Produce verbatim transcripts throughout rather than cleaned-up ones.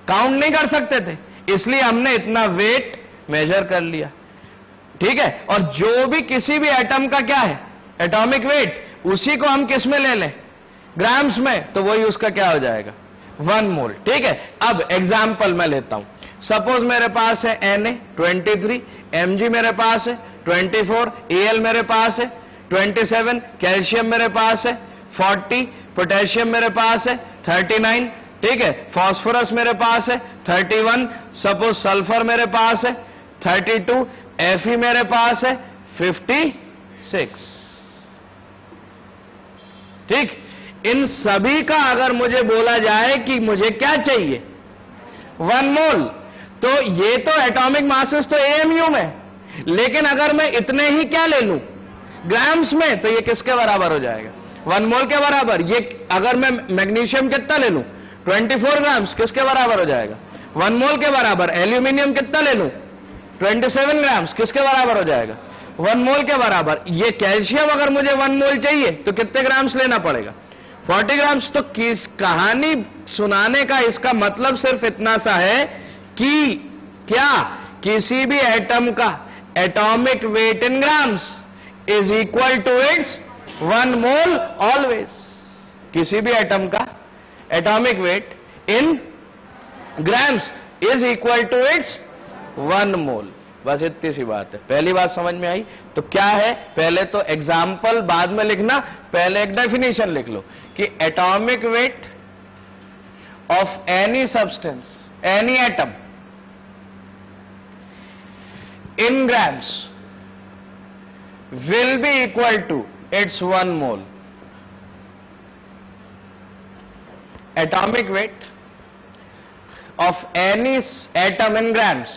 Count नहीं कर सकते थे, इसलिए हमने इतना वेट मेजर कर लिया, ठीक है। और जो भी किसी भी एटम का क्या है एटॉमिक वेट, उसी को हम किस में ले लें, ग्राम्स में, तो वही उसका क्या हो जाएगा, वन मोल, ठीक है। अब एग्जाम्पल मैं लेता हूं, सपोज मेरे पास है N A twenty three, M G मेरे पास है ट्वेंटी फोर, ए एल मेरे पास है ट्वेंटी सेवन, कैल्शियम मेरे पास है फोर्टी, पोटेशियम मेरे पास है थर्टी नाइन, ठीक है। फास्फोरस मेरे पास है थर्टी वन, सपोज सल्फर मेरे पास है थर्टी टू, एफई मेरे पास है फिफ्टी सिक्स, ठीक। इन सभी का अगर मुझे बोला जाए कि मुझे क्या चाहिए, वन मोल, तो ये तो एटॉमिक मासेस तो एएमयू में, लेकिन अगर मैं इतने ही क्या ले लूं ग्राम्स में, तो ये किसके बराबर हो जाएगा, वन मोल के बराबर। ये अगर मैं मैग्नीशियम कितना ले लूं ट्वेंटी फोर ग्राम्स, किसके बराबर हो जाएगा, वन मोल के बराबर। एल्यूमिनियम कितना ले लूं ट्वेंटी सेवन ग्राम्स, किसके बराबर हो जाएगा, वन मोल के बराबर। ये कैल्शियम अगर मुझे वन मोल चाहिए तो कितने ग्राम्स लेना पड़ेगा, फोर्टी ग्राम्स। तो किस कहानी सुनाने का इसका मतलब सिर्फ इतना सा है कि क्या किसी भी एटम का atomic weight in grams is equal to its one mole always. किसी भी एटम का atomic weight in grams is equal to its one mole. बस इतनी सी बात है। पहली बात समझ में आई? तो क्या है, पहले तो एग्जाम्पल बाद में लिखना, पहले एक डेफिनेशन लिख लो कि atomic weight of any substance, any atom in grams will be equal to its one mole. Atomic weight of any atom in grams,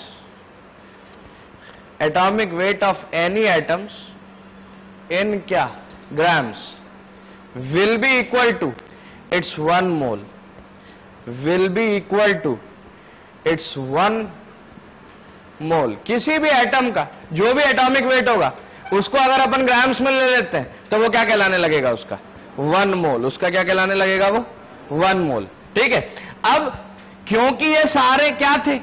atomic weight of any atoms in क्या grams will be equal to its one mole, will be equal to its one mole. किसी भी atom का जो भी atomic weight होगा उसको अगर अपन grams में ले लेते हैं तो वो क्या कहलाने लगेगा, उसका वन मोल। उसका क्या कहलाने लगेगा, वो वन मोल, ठीक है। अब क्योंकि ये सारे क्या थे,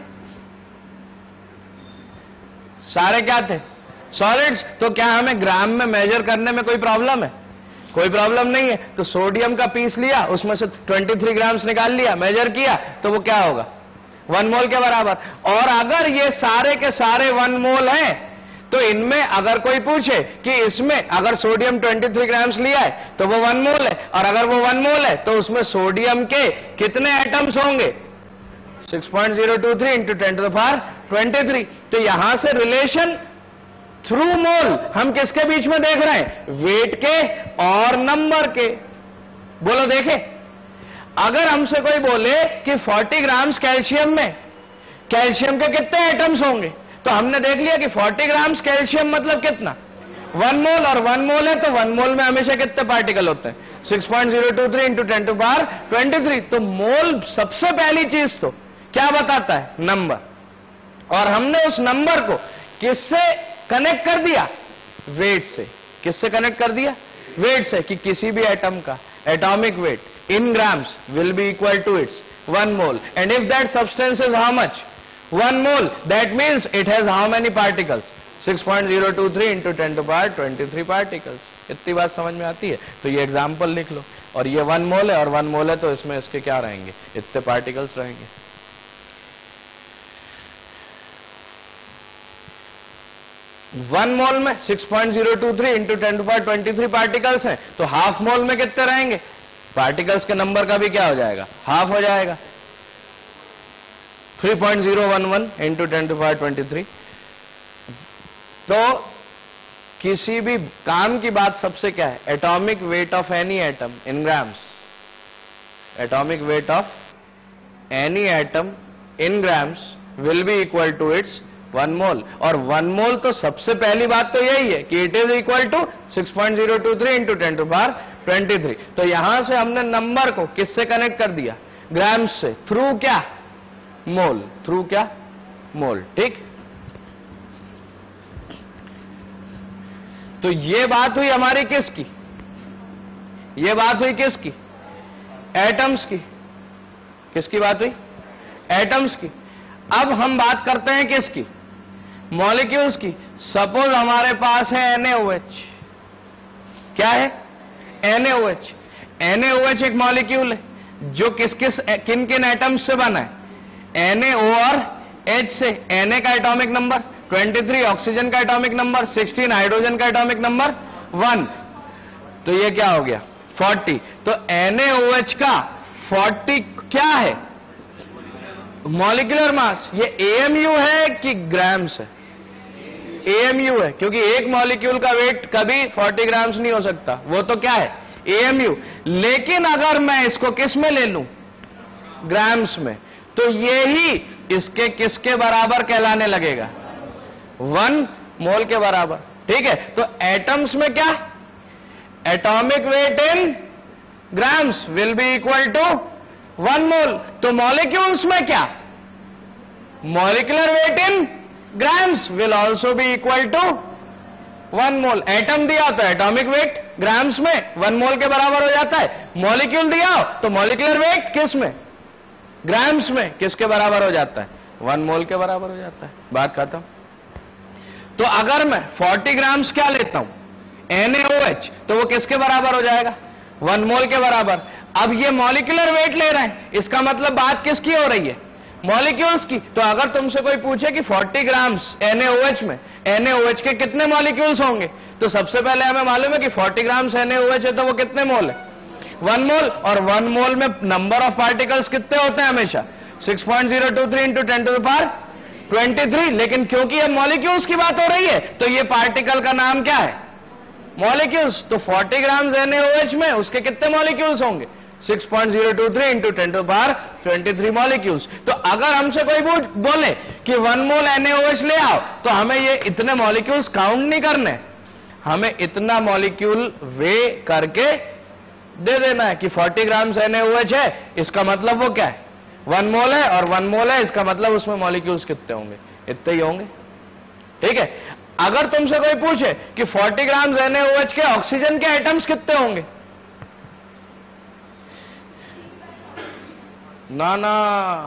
सारे क्या थे सॉलिड्स, तो क्या हमें ग्राम में मेजर करने में कोई प्रॉब्लम है? कोई प्रॉब्लम नहीं है। तो सोडियम का पीस लिया, उसमें से तेईस ग्राम्स निकाल लिया, मेजर किया, तो वो क्या होगा, वन मोल के बराबर। और अगर ये सारे के सारे वन मोल हैं तो इनमें अगर कोई पूछे कि इसमें अगर सोडियम तेईस ग्राम्स लिया है तो वो वन मोल है, और अगर वो वन मोल है तो उसमें सोडियम के कितने एटम्स होंगे, six point zero two three into ten to the power twenty three. तो यहां से रिलेशन थ्रू मोल हम किसके बीच में देख रहे हैं, वेट के और नंबर के। बोलो देखे, अगर हमसे कोई बोले कि चालीस ग्राम्स कैल्शियम में कैल्शियम के कितने एटम्स होंगे, तो हमने देख लिया कि चालीस ग्राम्स कैल्शियम मतलब कितना, वन मोल, और वन मोल है तो वन मोल में हमेशा कितने पार्टिकल होते हैं, six point zero two three into ten to power twenty three. तो मोल सबसे पहली चीज तो क्या बताता है, नंबर। और हमने उस नंबर को किससे कनेक्ट कर दिया, वेट से। किससे कनेक्ट कर दिया, वेट से, कि किसी भी एटम का atomic weight in grams will be equal to its one mole, and if that substance is how much, one mole, that means it has how many particles, six point zero two three into ten to power twenty three particles। इतनी बात समझ में आती है? तो ये example लिख लो, और ये वन मोल है, और वन मोल है तो इसमें इसके क्या रहेंगे, इतने पार्टिकल्स रहेंगे। वन मोल में six point zero two three into ten to power twenty three particles हैं, तो हाफ मोल में कितने रहेंगे, पार्टिकल्स के नंबर का भी क्या हो जाएगा, हाफ हो जाएगा, three point zero one one into ten to power twenty three. तो किसी भी काम की बात सबसे क्या है, atomic weight of any atom in grams, atomic weight of any atom in grams will be equal to its one mole. और वन मोल तो सबसे पहली बात तो यही है कि it is equal to six point zero two three into ten to power twenty three. तो यहां से हमने नंबर को किससे कनेक्ट कर दिया, ग्राम्स से, थ्रू क्या, मोल, थ्रू क्या, मोल, ठीक। तो ये बात हुई हमारी किसकी, ये बात हुई किसकी, एटम्स की। किसकी बात हुई, एटम्स की। अब हम बात करते हैं किसकी, मॉलिक्यूल्स की। सपोज हमारे पास है एन ए ओ एच, क्या है, N A O H. N A O H एक मॉलिक्यूल है जो किस किस किन किन एटम्स से बना है, एन ए ओ और H से। Na का एटॉमिक नंबर तेईस, ऑक्सीजन का एटॉमिक नंबर सोलह, हाइड्रोजन का एटॉमिक नंबर वन, तो ये क्या हो गया चालीस। तो एन ए ओ एच का चालीस क्या है, मॉलिक्यूलर मास। ये ए एम यू है कि ग्राम्स है, ए एम यू है, क्योंकि एक मॉलिक्यूल का वेट कभी चालीस ग्राम्स नहीं हो सकता, वो तो क्या है, ए एम यू। लेकिन अगर मैं इसको किस में ले लूं, ग्राम्स में, तो ये ही इसके किसके बराबर कहलाने लगेगा, वन मोल के बराबर। ठीक है, तो एटम्स में क्या, atomic weight in grams will be equal to one mole. तो मॉलिक्यूल्स में क्या, molecular weight in grams will also be equal to one mole. Atom दिया तो एटॉमिक वेट ग्राम्स में वन मोल के बराबर हो जाता है, मॉलिक्यूल दिया हो तो मॉलिक्यूलर वेट किस में, ग्राम्स में, किसके बराबर हो जाता है, वन मोल के बराबर हो जाता है। बात खत्म। तो अगर मैं चालीस ग्राम्स क्या लेता हूं, एन ए ओ एच, तो वो किसके बराबर हो जाएगा, वन मोल के बराबर। अब ये मॉलिक्यूलर वेट ले रहे हैं, इसका मतलब बात किसकी हो रही है, मॉलिक्यूल्स की। तो अगर तुमसे कोई पूछे कि चालीस grams N A O H में, एन ए ओ एच के कितने मॉलिक्यूल्स होंगे, तो सबसे पहले हमें मालूम है कि चालीस grams N A O H है तो वो कितने मोल है, वन मोल। और वन मोल में नंबर ऑफ पार्टिकल्स कितने होते हैं हमेशा, six point zero two three into ten to the power twenty three. लेकिन क्योंकि अब मॉलिक्यूल्स की बात हो रही है तो ये पार्टिकल का नाम क्या है, मॉलिक्यूल्स। तो चालीस grams N A O H में उसके कितने मॉलिक्यूल्स होंगे, six point zero two three into ten to the power twenty three molecules. तो अगर हमसे कोई बोले कि one mole N A O H ले आओ, तो हमें ये इतने मॉलिक्यूल्स काउंट नहीं करने, हमें इतना मॉलिक्यूल वे करके दे देना है कि चालीस grams N A O H है, इसका मतलब वो क्या है, वन मोल है, और वन मोल है इसका मतलब उसमें मॉलिक्यूल्स कितने होंगे, इतने ही होंगे। ठीक है, अगर तुमसे कोई पूछे कि चालीस grams N A O H के ऑक्सीजन के एटम्स कितने होंगे, ना ना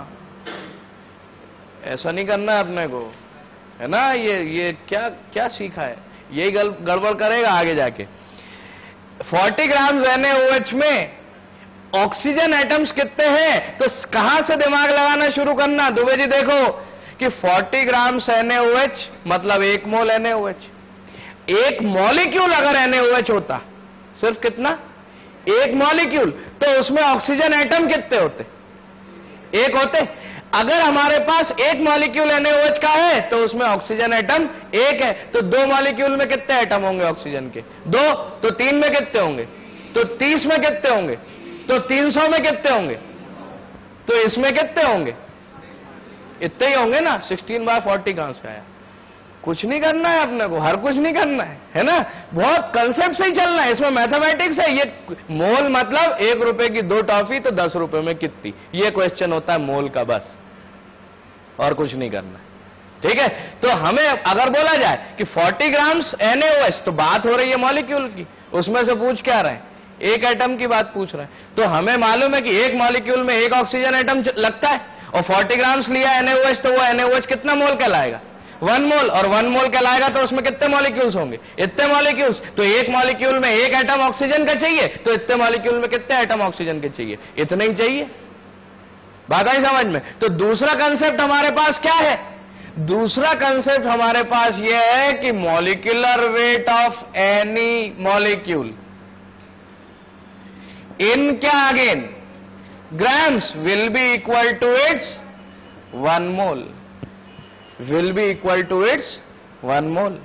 ऐसा नहीं करना है अपने को, है ना। ये ये क्या क्या सीखा है, यही गड़बड़ करेगा आगे जाके। चालीस grams N A O H में ऑक्सीजन एटम्स कितने हैं, तो कहां से दिमाग लगाना शुरू करना, दुबे जी देखो कि चालीस grams N A O H मतलब एक mole N A O H. एक मॉलिक्यूल अगर एन ए ओ एच होता, सिर्फ कितना, एक मॉलिक्यूल, तो उसमें ऑक्सीजन एटम कितने होते, एक होते। अगर हमारे पास एक molecule N A O H का है तो उसमें ऑक्सीजन एटम एक है, तो दो मॉलिक्यूल में कितने एटम होंगे ऑक्सीजन के, दो। तो तीन में कितने होंगे, तो तीस में कितने होंगे, तो तीन सौ में कितने होंगे, तो इसमें कितने होंगे, इतने ही होंगे ना। सिक्सटीन बाय फोर्टी कहां से आया, कुछ नहीं करना है अपने को, हर कुछ नहीं करना है, है ना। बहुत कंसेप्ट से ही चलना है, इसमें मैथमेटिक्स है। ये मोल मतलब एक रुपए की दो टॉफी तो दस रुपए में कितनी, ये क्वेश्चन होता है मोल का, बस, और कुछ नहीं करना है। ठीक है, तो हमें अगर बोला जाए कि चालीस grams N A O H, तो बात हो रही है मॉलिक्यूल की, उसमें से पूछ क्या रहे हैं, एक एटम की बात पूछ रहे हैं। तो हमें मालूम है कि एक मॉलिक्यूल में एक ऑक्सीजन एटम लगता है, और चालीस ग्राम्स लिया एन ए ओ एच, तो वो एन ए ओ एच कितना मोल कहलाएगा, वन मोल। और वन मोल कहलाएगा तो उसमें कितने मॉलिक्यूल्स होंगे, इतने मॉलिक्यूल्स। तो एक मॉलिक्यूल में एक एटम ऑक्सीजन का चाहिए, तो इतने मॉलिक्यूल में कितने एटम ऑक्सीजन के चाहिए, इतने ही चाहिए। बात आई समझ में। तो दूसरा कंसेप्ट हमारे पास क्या है, दूसरा कंसेप्ट हमारे पास यह है कि molecular weight of any molecule in क्या again grams will be equal to its one mole, will be equal to its one mole.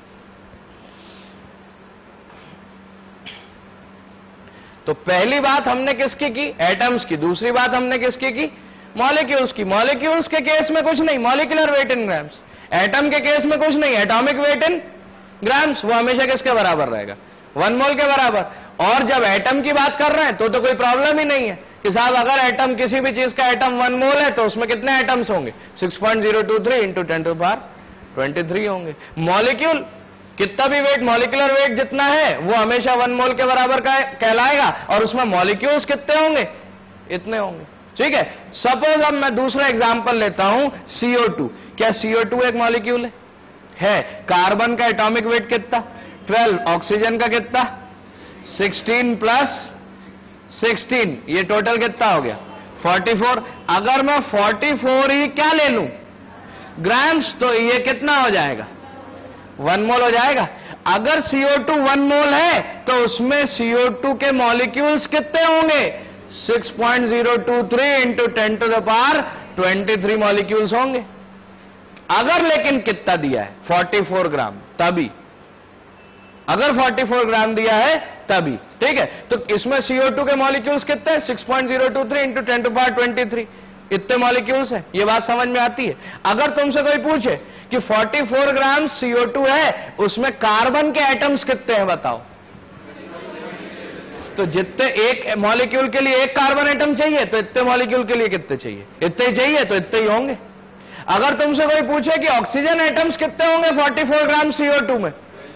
तो पहली बात हमने किसकी की, एटम्स की। दूसरी बात हमने किसकी की, मॉलिक्यूल्स की। मॉलिक्यूल्स के केस में कुछ नहीं, molecular weight in grams. Atom के केस में कुछ नहीं, एटॉमिक वेट इन ग्राम्स। वो हमेशा किसके बराबर रहेगा, वन मोल के बराबर। और जब एटम की बात कर रहे हैं तो तो कोई प्रॉब्लम ही नहीं है कि साहब अगर एटम किसी भी चीज का एटम वन मोल है तो उसमें कितने एटम्स होंगे, six point zero two three into ten to power twenty three होंगे। मॉलिक्यूल कितना भी वेट, मॉलिक्यूलर वेट जितना है वो हमेशा वन मोल के बराबर का कहलाएगा, और उसमें मॉलिक्यूल्स कितने होंगे, इतने होंगे। ठीक है। सपोज अब मैं दूसरा एग्जांपल लेता हूं, सी ओ टू। क्या सी ओ टू एक मॉलिक्यूल है? है। कार्बन का एटॉमिक वेट कितना? ट्वेल्व। ऑक्सीजन का कितना? सिक्सटीन प्लस सिक्सटीन, ये टोटल कितना हो गया? Forty four. अगर मैं फोर्टी फोर ही क्या ले लूं? ग्राम्स, तो ये कितना हो जाएगा? वन मोल हो जाएगा। अगर सी ओ टू वन मोल है तो उसमें सी ओ टू के मॉलिक्यूल्स कितने होंगे? Six point zero two three into ten to the power twenty three molecules होंगे। अगर लेकिन कितना दिया है? फोर्टी फोर ग्राम, तभी। अगर फोर्टी फोर ग्राम दिया है तभी, ठीक है। तो इसमें सी ओ टू के मॉलिक्यूल्स कितने हैं? Six point zero two three into ten to power twenty three, इतने मॉलिक्यूल्स हैं। ये बात समझ में आती है? अगर तुमसे कोई पूछे कि forty four gram C O two है, उसमें कार्बन के एटम्स कितने हैं बताओ, तो जितने एक मॉलिक्यूल के लिए एक कार्बन एटम चाहिए, तो इतने मॉलिक्यूल के लिए कितने चाहिए? इतने ही चाहिए, तो इतने ही होंगे। अगर तुमसे कोई पूछे कि ऑक्सीजन एटम्स कितने होंगे forty four gram C O two में,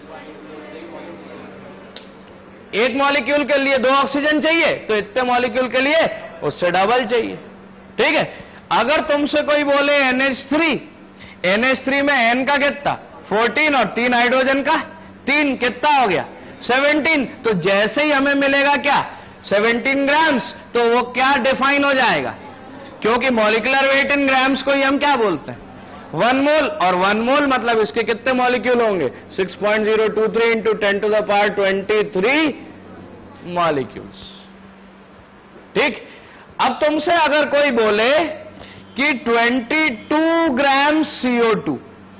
एक मॉलिक्यूल के लिए दो ऑक्सीजन चाहिए, तो इतने मॉलिक्यूल के लिए उससे डबल चाहिए, ठीक है। अगर तुमसे कोई बोले N H three, N H three में एन का कितना? फोर्टीन, और तीन हाइड्रोजन का तीन, कितना हो गया? सेवनटीन। तो जैसे ही हमें मिलेगा क्या? सेवनटीन ग्राम्स, तो वो क्या डिफाइन हो जाएगा? क्योंकि मॉलिक्यूलर वेट इन ग्राम्स को ही हम क्या बोलते हैं? One mole. और वन मोल मतलब इसके कितने मॉलिक्यूल होंगे? Six point zero two three into ten to the power twenty three molecules, ठीक। अब तुमसे अगर कोई बोले कि twenty two gram C O two,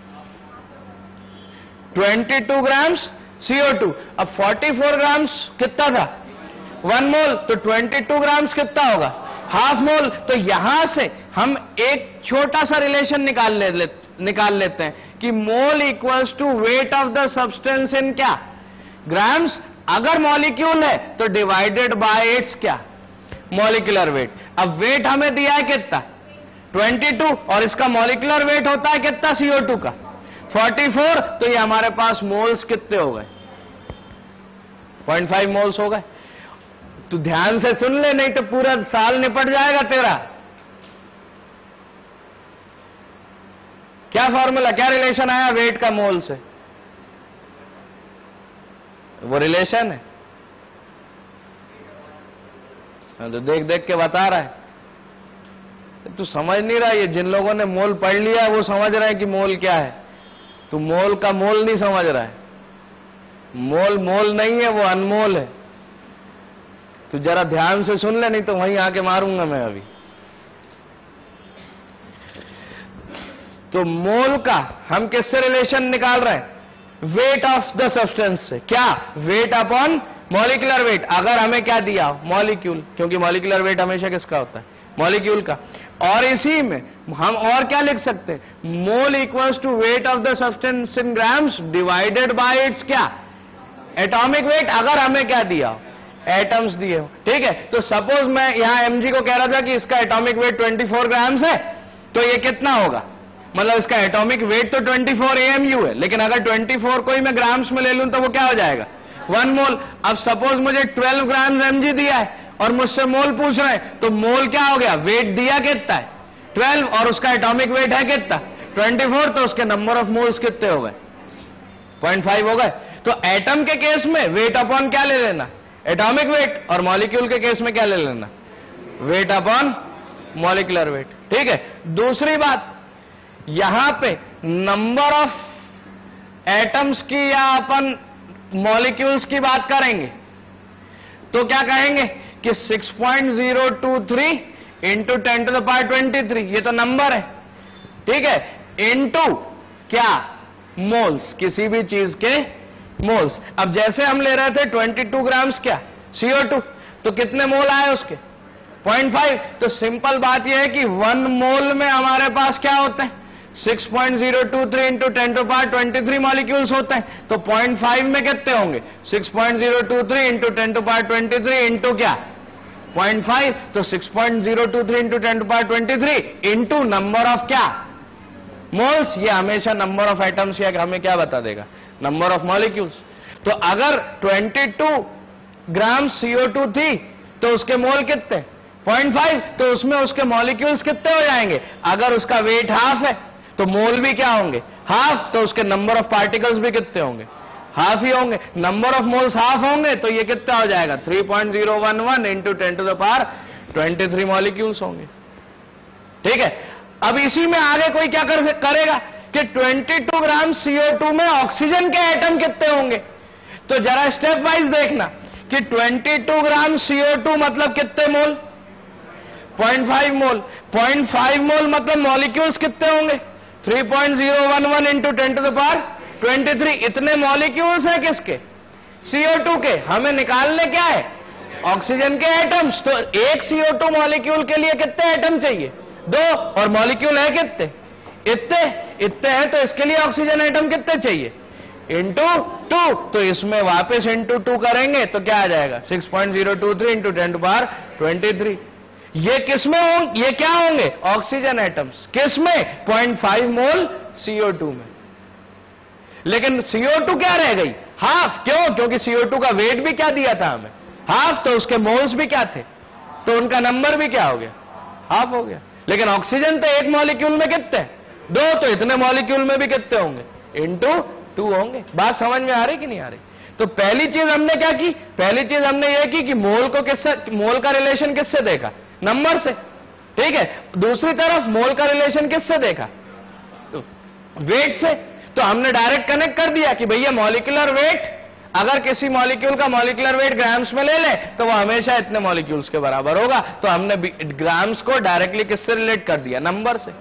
twenty two grams C O two, अब फोर्टी फोर ग्राम्स कितना था? One mole. तो ट्वेंटी टू ग्राम्स कितना होगा? Half mole. तो यहां से हम एक छोटा सा रिलेशन निकाल ले, ले निकाल लेते हैं कि mole equals to weight of the substance in क्या? ग्राम्स। अगर मॉलिक्यूल है तो डिवाइडेड बाय इट्स क्या? Molecular weight. अब वेट हमें दिया है कितना? ट्वेंटी टू, और इसका मॉलिक्यूलर वेट होता है कितना सी ओ टू का? Forty four. तो ये हमारे पास मोल्स कितने हो गए? पॉइंट फाइव मोल्स हो गए। तू ध्यान से सुन ले, नहीं तो पूरा साल निपट जाएगा तेरा। क्या फॉर्मूला, क्या रिलेशन आया वेट का मोल से? वो रिलेशन है, तो देख देख के बता रहा है। तू समझ नहीं रहा। ये जिन लोगों ने मोल पढ़ लिया है वो समझ रहे हैं कि मोल क्या है। तू मोल का मोल नहीं समझ रहा है। मोल मोल नहीं है, वो अनमोल है। तू जरा ध्यान से सुन ले, नहीं तो वहीं आके मारूंगा मैं अभी। तो मोल का हम किससे रिलेशन निकाल रहे हैं? वेट ऑफ द सब्सटेंस से। क्या? Weight upon molecular weight. अगर हमें क्या दिया? मॉलिक्यूल, क्योंकि मॉलिक्यूलर वेट हमेशा किसका होता है? मॉलिक्यूल का। और इसी में हम और क्या लिख सकते हैं? Mole equals to weight of the substance in grams divided by its क्या? Atomic weight. अगर हमें क्या दिया? एटम्स दिए हो, ठीक है। तो सपोज मैं यहां एमजी को कह रहा था कि इसका atomic weight twenty four grams है, तो ये कितना होगा? मतलब इसका एटॉमिक वेट तो twenty four A M U है, लेकिन अगर ट्वेंटी फोर को ही मैं ग्राम्स में ले लूं तो वो क्या हो जाएगा? One mole. अब सपोज मुझे ट्वेल्व ग्राम्स एमजी दिया है और मुझसे मोल पूछ रहे हैं, तो मोल क्या हो गया? वेट दिया कितना है? ट्वेल्व, और उसका एटॉमिक वेट है कितना? Twenty four. तो उसके नंबर ऑफ मोल्स कितने हो गए? पॉइंट फाइव हो गए। तो एटम के केस में वेट अपॉन क्या ले लेना? Atomic weight. और मॉलिक्यूल के केस में क्या ले लेना? वेट अपॉन मॉलिक्यूलर वेट, ठीक है। दूसरी बात, यहां पे नंबर ऑफ एटम्स की या अपन मॉलिक्यूल्स की बात करेंगे तो क्या कहेंगे कि six point zero two three into ten to the power twenty three, ये तो नंबर है, ठीक है, इंटू क्या? मोल्स, किसी भी चीज के मोल्स। अब जैसे हम ले रहे थे ट्वेंटी टू ग्राम्स क्या? सी ओ टू, तो कितने मोल आए उसके? Point five. तो सिंपल बात यह है कि वन मोल में हमारे पास क्या होते हैं? Six point zero two three into ten to power twenty three molecules होते हैं। तो पॉइंट फाइव में कितने होंगे? Six point zero two three into ten to power twenty three into क्या? Point five. तो six point zero two three into ten to power twenty three into number of क्या? Moles. ये हमेशा number of atoms या हमें क्या बता देगा? Number of molecules. तो अगर twenty two gram C O two थी तो उसके मोल कितने? पॉइंट फाइव, तो उसमें उसके मॉलिक्यूल्स कितने हो जाएंगे? अगर उसका वेट हाफ है तो मोल भी क्या होंगे? हाफ। तो उसके नंबर ऑफ पार्टिकल्स भी कितने होंगे? हाफ ही होंगे। नंबर ऑफ मोल्स हाफ होंगे तो ये कितना हो जाएगा? Three point zero one one into ten to the power twenty three molecules होंगे। ठीक है, अब इसी में आगे कोई क्या कर करेगा कि बाईस ग्राम सी ओ टू में ऑक्सीजन के एटम कितने होंगे? तो जरा स्टेप वाइज देखना कि बाईस ग्राम सी ओ टू मतलब कितने mole? Point five mole. Point five mole मतलब मॉलिक्यूल्स कितने होंगे? Three point zero one one into ten to the power twenty three. इतने मॉलिक्यूल्स हैं किसके? सी ओ टू के। हमें निकालने क्या है? ऑक्सीजन के एटम्स। तो एक सी ओ टू मॉलिक्यूल के लिए कितने एटम चाहिए? दो। और मॉलिक्यूल है कितने? इतने। इतने हैं तो इसके लिए ऑक्सीजन एटम कितने चाहिए? Into two. तो इसमें वापस इंटू टू करेंगे तो क्या आ जाएगा? Six point zero two three into ten to power twenty three. ये किसमें होंगे? ये क्या होंगे? Oxygen atoms. किसमें? Point five mole C O two में। लेकिन सी ओ टू क्या रह गई? हाफ। क्यों? क्योंकि सी ओ टू का वेट भी क्या दिया था हमें? हाफ। तो उसके मोल्स भी क्या थे? तो उनका नंबर भी क्या हो गया? हाफ हो गया। लेकिन ऑक्सीजन तो एक मॉलिक्यूल में कितने? दो। तो इतने मॉलिक्यूल में भी कितने होंगे? इंटू टू होंगे। बात समझ में आ रही कि नहीं आ रही? तो पहली चीज हमने क्या की? पहली चीज हमने ये की कि मोल को किससे, मोल का रिलेशन किससे देखा? नंबर से। ठीक है। दूसरी तरफ मोल का रिलेशन किससे देखा? वेट से। तो हमने डायरेक्ट कनेक्ट कर दिया कि भैया मॉलिक्यूलर वेट, अगर किसी मॉलिक्यूल का मॉलिक्यूलर वेट ग्राम्स में ले ले तो वो हमेशा इतने मॉलिक्यूल्स के बराबर होगा। तो हमने ग्राम्स को डायरेक्टली किससे रिलेट कर दिया? नंबर से।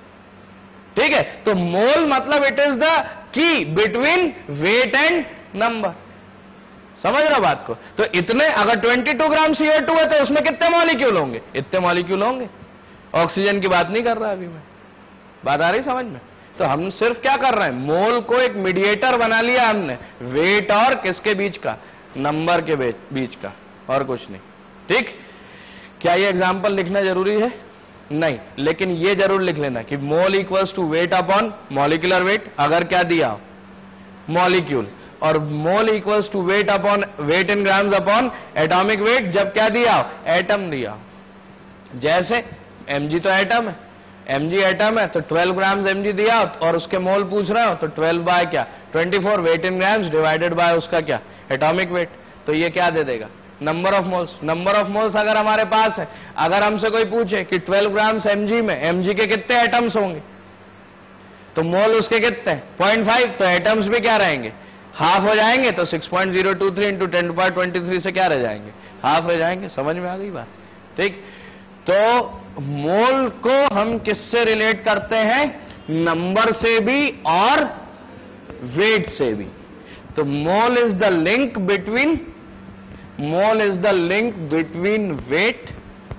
ठीक है। तो मोल मतलब it is the key between weight and number. समझ रहे हो बात को? तो इतने, अगर बाईस ग्राम सी ओ टू है तो उसमें कितने मॉलिक्यूल होंगे? इतने मॉलिक्यूल होंगे। ऑक्सीजन की बात नहीं कर रहा अभी मैं। बात आ रही समझ में? तो हम सिर्फ क्या कर रहे हैं? मोल को एक मीडिएटर बना लिया हमने, वेट और किसके बीच का? नंबर के बीच का, और कुछ नहीं। ठीक। क्या ये एग्जाम्पल लिखना जरूरी है? नहीं, लेकिन ये जरूर लिख लेना कि mole equals to weight upon molecular weight, अगर क्या दिया? मॉलिक्यूल। और mole equals to weight upon weight in grams upon atomic weight, जब क्या दिया? एटम दिया। जैसे एमजी तो एटम है, एमजी एटम है तो ट्वेल्व ग्राम्स एमजी दिया और उसके मोल पूछ रहे हो तो ट्वेल्व बाय क्या? Twenty four weight in grams divided by उसका क्या? Atomic weight. तो ये क्या दे देगा? Number of moles. Number of moles अगर हमारे पास है, अगर हमसे कोई पूछे कि twelve grams M G M G कितने एटम्स होंगे तो मोल उसके कितने? Point five. तो एटम्स भी क्या रहेंगे? हाफ हो जाएंगे। तो six point zero two three into ten to power twenty three से क्या रह जाएंगे? हाफ हो जाएंगे। समझ में आ गई बात? ठीक। तो मोल को हम किससे रिलेट करते हैं? नंबर से भी और वेट से भी। तो mole is the link between mole is the link between weight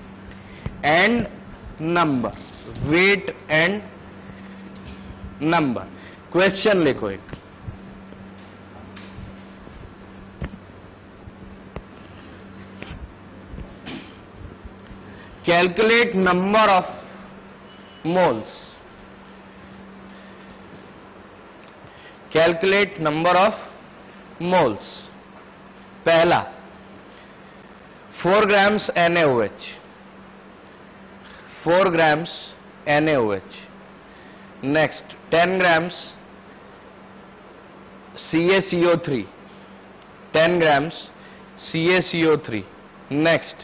and number. Weight and number. Question लिखो एक। Calculate number of moles. Calculate number of moles. पहला four grams N A O H, four grams N A O H. Next ten grams C A C O three, ten grams C A C O three. Next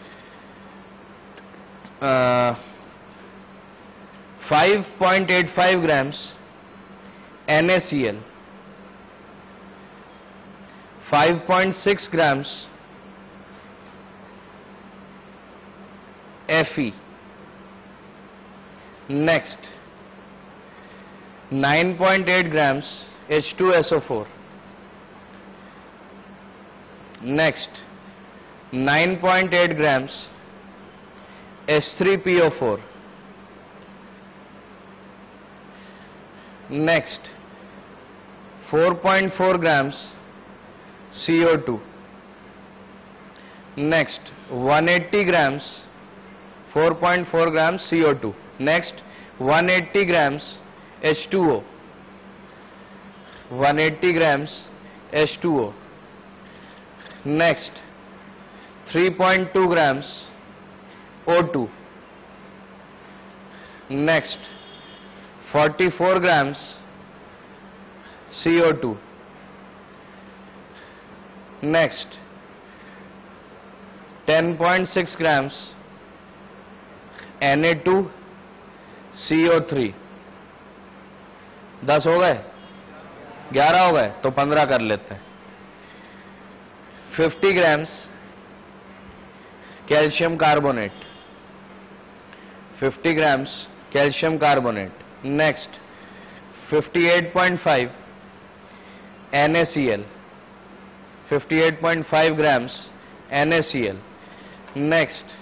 five point eight five grams N A C L, five point six grams F E. Next nine point eight grams H two S O four. Next nine point eight grams H three P O four. Next four point four grams C O two. Next one eighty grams, four point four grams C O two. Next one eighty grams H two O, one eighty grams H two O. Next three point two grams O two. Next, forty-four grams C O two. Next, ten point six grams N A two C O three. दस हो गए, ग्यारह हो गए, तो पंद्रह कर लेते हैं. Fifty grams calcium carbonate. Fifty grams calcium carbonate. Next, fifty eight point five N A C L. Fifty eight point five grams N A C L. Next,